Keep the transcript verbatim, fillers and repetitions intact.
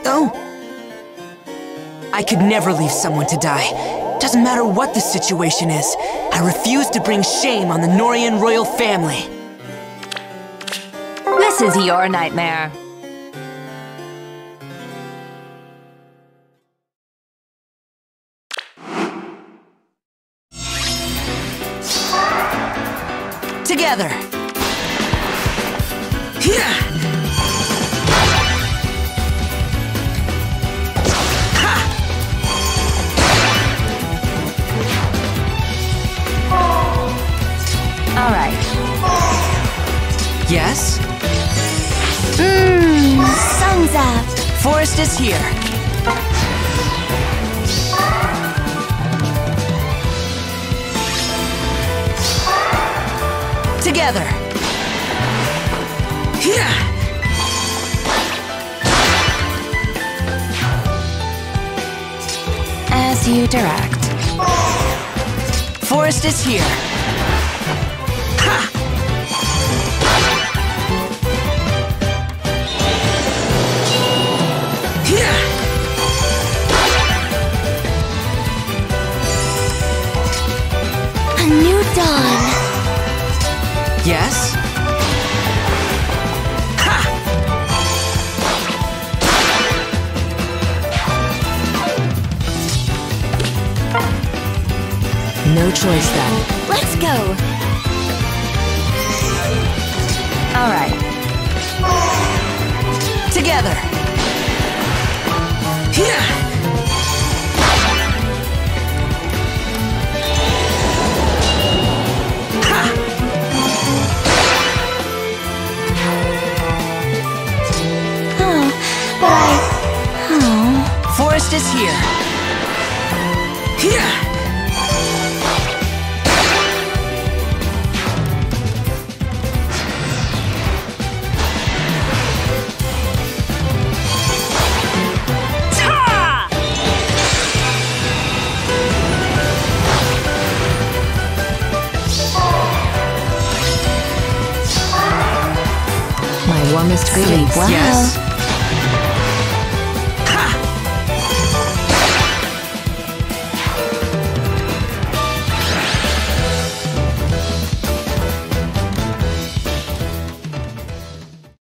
though? I could never leave someone to die. Doesn't matter what the situation is. I refuse to bring shame on the Nohrian royal family. This is your nightmare. Together! Yeah! All right. Yes? Mmm, sun's up. Forest is here. Together. Yeah. As you direct. Forest is here. Ha! Yeah. A new dawn. Yes? Ha! No choice then. Let's go. All right. Together. Yeah. Oh, but I... Oh. Forest is here. Yeah. My warmest greetings. Wow. Yes.